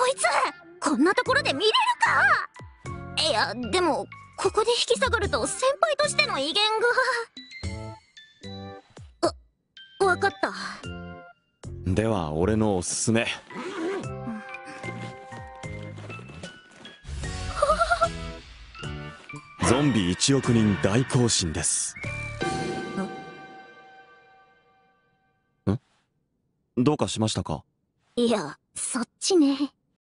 こいつこんなところで見れるか。いやでもここで引き下がると先輩としての威厳が。わかった。 では俺のおすすめ。ゾンビ1億人大行進です。どうかしましたか？ いやそっちね。